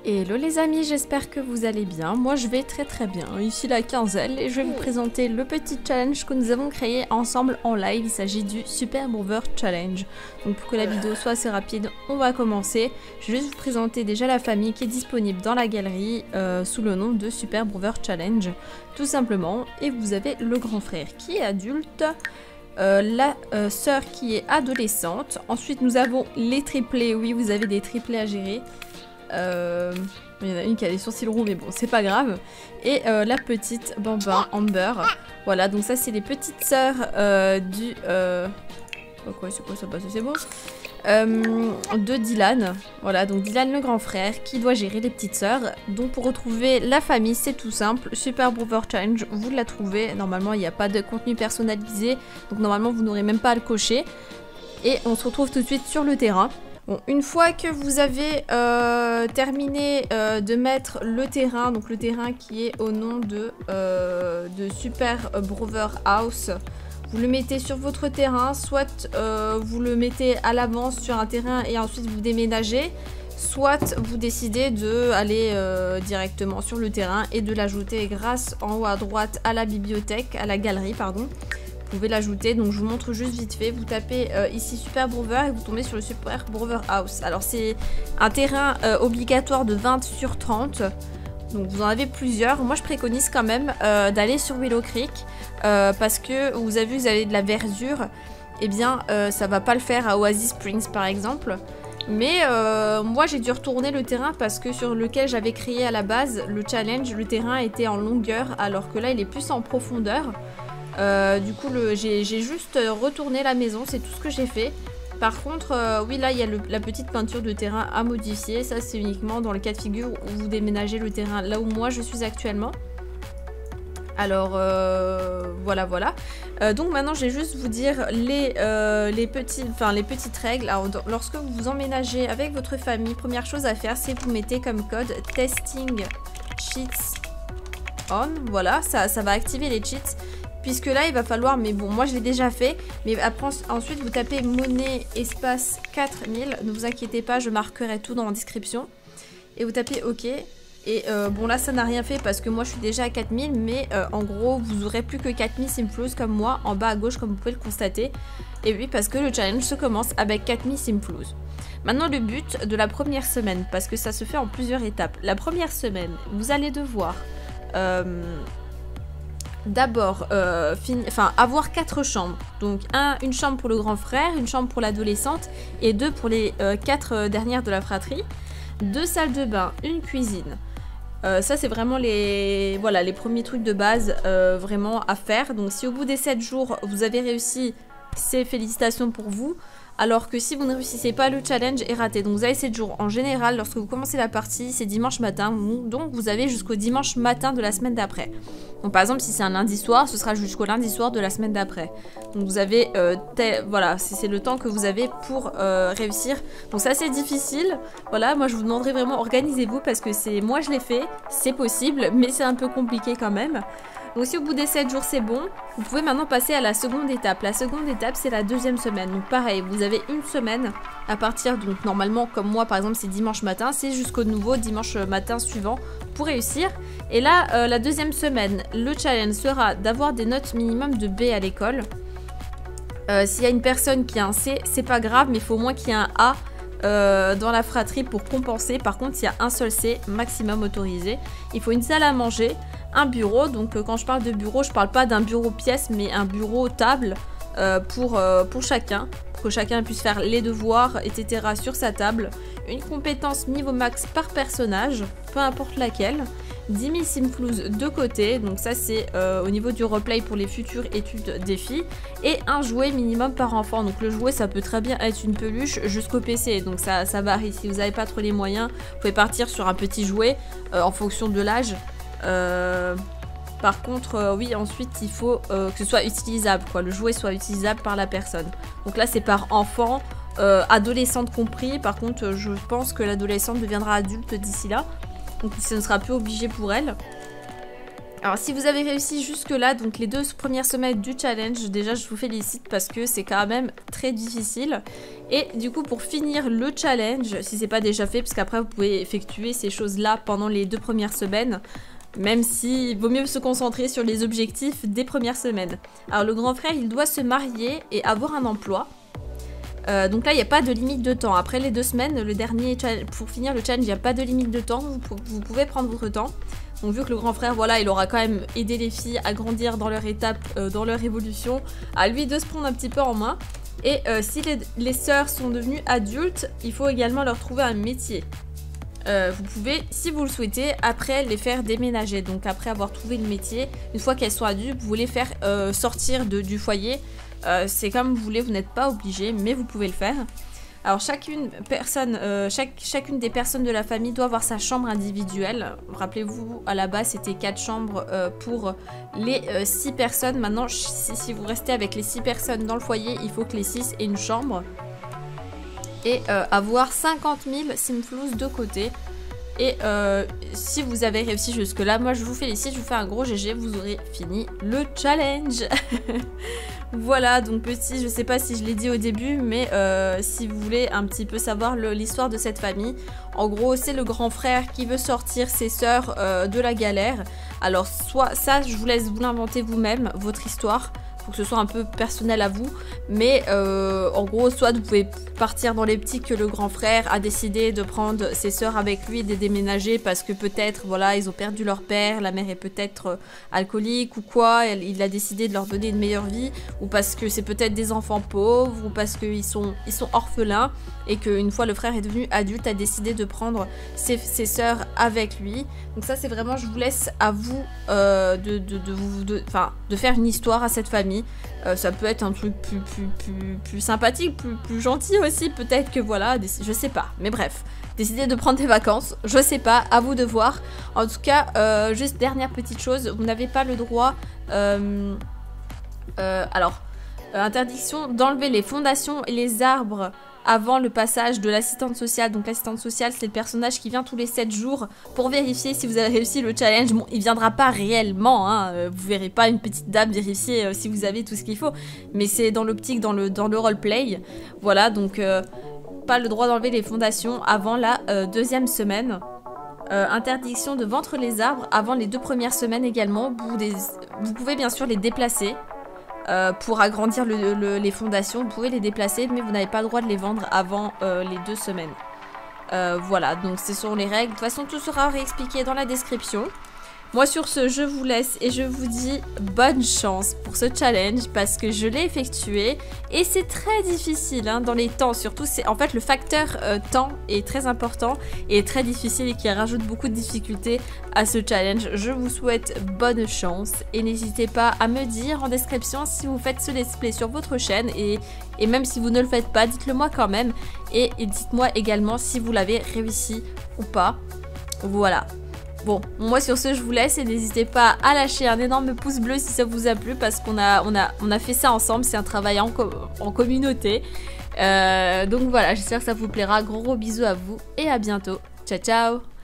Hello les amis, j'espère que vous allez bien. Moi je vais très bien. Ici la quinzaine et je vais vous présenter le petit challenge que nous avons créé ensemble en live. Il s'agit du Super Brother Challenge. Donc pour que la vidéo soit assez rapide, on va commencer. Je vais juste vous présenter déjà la famille qui est disponible dans la galerie sous le nom de Super Brother Challenge. Tout simplement. Et vous avez le grand frère qui est adulte. La sœur qui est adolescente. Ensuite nous avons les triplés. Oui, vous avez des triplés à gérer. Il y en a une qui a les sourcils roux mais bon c'est pas grave. Et la petite Bambin Amber. Voilà, donc ça c'est les petites sœurs du quoi c'est quoi ça passe, c'est bon, de Dylan. Voilà, donc Dylan le grand frère qui doit gérer les petites sœurs. Donc pour retrouver la famille c'est tout simple, Super Brother Challenge, vous la trouvez. Normalement il n'y a pas de contenu personnalisé, donc normalement vous n'aurez même pas à le cocher. Et on se retrouve tout de suite sur le terrain. Bon, une fois que vous avez terminé de mettre le terrain, donc le terrain qui est au nom de Super Brother House, vous le mettez sur votre terrain, soit vous le mettez à l'avance sur un terrain et ensuite vous déménagez, soit vous décidez d'aller directement sur le terrain et de l'ajouter grâce en haut à droite à la bibliothèque, à la galerie pardon. Vous pouvez l'ajouter, donc je vous montre juste vite fait. Vous tapez ici Super Brother et vous tombez sur le Super Brother House. Alors c'est un terrain obligatoire de 20 sur 30. Donc vous en avez plusieurs. Moi je préconise quand même d'aller sur Willow Creek parce que vous avez vu, vous avez de la verdure. Eh bien ça va pas le faire à Oasis Springs par exemple. Mais moi j'ai dû retourner le terrain parce que sur lequel j'avais créé à la base le challenge, le terrain était en longueur alors que là il est plus en profondeur. Du coup j'ai juste retourné la maison, c'est tout ce que j'ai fait. Par contre oui là il y a la petite peinture de terrain à modifier. Ça c'est uniquement dans le cas de figure où vous déménagez le terrain là où moi je suis actuellement. Alors voilà. Donc maintenant je vais juste vous dire les petites règles. Alors lorsque vous vous emménagez avec votre famille, première chose à faire c'est que vous mettez comme code testing cheats on. Voilà, ça va activer les cheats. Puisque là il va falloir, mais bon moi je l'ai déjà fait, mais après, ensuite vous tapez monnaie espace 4000, ne vous inquiétez pas, je marquerai tout dans la description. Et vous tapez OK. Et bon là ça n'a rien fait parce que moi je suis déjà à 4000, mais en gros vous aurez plus que 4000 Simflouz comme moi en bas à gauche comme vous pouvez le constater. Et oui parce que le challenge se commence avec 4000 Simflouz. Maintenant le but de la première semaine, parce que ça se fait en plusieurs étapes. La première semaine vous allez devoir d'abord avoir 4 chambres. Donc une chambre pour le grand frère, une chambre pour l'adolescente et 2 pour les 4 dernières de la fratrie. 2 salles de bain, une cuisine. Ça c'est vraiment les premiers trucs de base vraiment à faire. Donc si au bout des 7 jours vous avez réussi, c'est félicitations pour vous. Alors que si vous ne réussissez pas, le challenge est raté. Donc vous avez 7 jours. En général, lorsque vous commencez la partie, c'est dimanche matin. Donc vous avez jusqu'au dimanche matin de la semaine d'après. Donc par exemple, si c'est un lundi soir, ce sera jusqu'au lundi soir de la semaine d'après. Donc vous avez, voilà, c'est le temps que vous avez pour réussir. Donc c'est assez difficile. Voilà, moi je vous demanderai vraiment, organisez-vous parce que moi je l'ai fait, c'est possible, mais c'est un peu compliqué quand même. Donc si au bout des 7 jours c'est bon, vous pouvez maintenant passer à la seconde étape. La seconde étape c'est la deuxième semaine. Donc pareil, vous avez une semaine à partir, donc normalement comme moi par exemple c'est dimanche matin, c'est jusqu'au nouveau dimanche matin suivant pour réussir. Et là la deuxième semaine, le challenge sera d'avoir des notes minimum de B à l'école. S'il y a une personne qui a un C, c'est pas grave, mais il faut au moins qu'il y ait un A dans la fratrie pour compenser. Par contre, s'il y a un seul C, maximum autorisé. Il faut une salle à manger, un bureau. Donc quand je parle de bureau, je parle pas d'un bureau pièce, mais un bureau table pour chacun. Pour que chacun puisse faire les devoirs, etc. sur sa table. Une compétence niveau max par personnage, peu importe laquelle. 10 000 Simflouz de côté, donc ça c'est au niveau du replay pour les futures études défis. Et un jouet minimum par enfant, donc le jouet ça peut très bien être une peluche jusqu'au PC, donc ça varie. Si vous n'avez pas trop les moyens, vous pouvez partir sur un petit jouet en fonction de l'âge. Par contre, oui, ensuite il faut que ce soit utilisable, quoi. Le jouet soit utilisable par la personne. Donc là c'est par enfant, adolescente compris. Par contre je pense que l'adolescente deviendra adulte d'ici là. Donc ce ne sera plus obligé pour elle. Alors si vous avez réussi jusque là, donc les 2 premières semaines du challenge, déjà je vous félicite parce que c'est quand même très difficile. Et du coup pour finir le challenge, si c'est pas déjà fait, parce qu'après vous pouvez effectuer ces choses là pendant les 2 premières semaines, même si il vaut mieux se concentrer sur les objectifs des premières semaines. Alors le grand frère il doit se marier et avoir un emploi. Donc là il n'y a pas de limite de temps. Après les 2 semaines, le dernier pour finir le challenge, il n'y a pas de limite de temps, vous pouvez prendre votre temps. Donc vu que le grand frère, voilà, il aura quand même aidé les filles à grandir dans leur étape, dans leur évolution, à lui de se prendre un petit peu en main. Et si les sœurs sont devenues adultes, il faut également leur trouver un métier. Vous pouvez, si vous le souhaitez, après les faire déménager. Donc après avoir trouvé le métier, une fois qu'elles sont adultes, vous les faire sortir du foyer. C'est comme vous voulez, vous n'êtes pas obligé, mais vous pouvez le faire. Alors chacune des personnes de la famille doit avoir sa chambre individuelle. Rappelez-vous, à la base c'était 4 chambres pour les 6 personnes. Maintenant, si vous restez avec les 6 personnes dans le foyer, il faut que les 6 aient une chambre. Et avoir 50 000 simflous de côté. Et si vous avez réussi jusque là, moi je vous félicite, je vous fais un gros GG, vous aurez fini le challenge. Voilà, donc petit, je sais pas si je l'ai dit au début, mais si vous voulez un petit peu savoir l'histoire de cette famille, en gros c'est le grand frère qui veut sortir ses sœurs de la galère. Alors soit ça, je vous laisse vous l'inventer vous-même, votre histoire, pour que ce soit un peu personnel à vous, mais en gros soit vous pouvez partir dans l'optique que le grand frère a décidé de prendre ses sœurs avec lui et de déménager parce que peut-être voilà ils ont perdu leur père, la mère est peut-être alcoolique ou quoi, il a décidé de leur donner une meilleure vie, ou parce que c'est peut-être des enfants pauvres, ou parce qu'ils sont orphelins et qu'une fois le frère est devenu adulte a décidé de prendre ses sœurs avec lui. Donc ça c'est vraiment, je vous laisse à vous de faire une histoire à cette famille. Ça peut être un truc plus sympathique, plus gentil aussi, peut-être que voilà, je sais pas, mais bref, décidez de prendre des vacances, je sais pas, à vous de voir. En tout cas, juste dernière petite chose, vous n'avez pas le droit, interdiction d'enlever les fondations et les arbres avant le passage de l'assistante sociale. Donc l'assistante sociale c'est le personnage qui vient tous les 7 jours pour vérifier si vous avez réussi le challenge. Bon, il viendra pas réellement, hein. Vous verrez pas une petite dame vérifier si vous avez tout ce qu'il faut, mais c'est dans l'optique, dans le roleplay. Voilà, donc pas le droit d'enlever les fondations avant la 2e semaine. Interdiction de vendre les arbres avant les 2 premières semaines également. Vous pouvez bien sûr les déplacer. Pour agrandir les fondations, vous pouvez les déplacer, mais vous n'avez pas le droit de les vendre avant les 2 semaines. Voilà, donc ce sont les règles. De toute façon, tout sera réexpliqué dans la description. Moi sur ce, je vous laisse et je vous dis bonne chance pour ce challenge parce que je l'ai effectué et c'est très difficile hein, dans les temps. Surtout, en fait le facteur temps est très important et très difficile et qui rajoute beaucoup de difficultés à ce challenge. Je vous souhaite bonne chance et n'hésitez pas à me dire en description si vous faites ce let's play sur votre chaîne et même si vous ne le faites pas, dites-le moi quand même et dites-moi également si vous l'avez réussi ou pas. Voilà. Bon, moi sur ce je vous laisse et n'hésitez pas à lâcher un énorme pouce bleu si ça vous a plu parce qu'on a fait ça ensemble, c'est un travail en communauté. Donc voilà, j'espère que ça vous plaira, gros bisous à vous et à bientôt. Ciao ciao.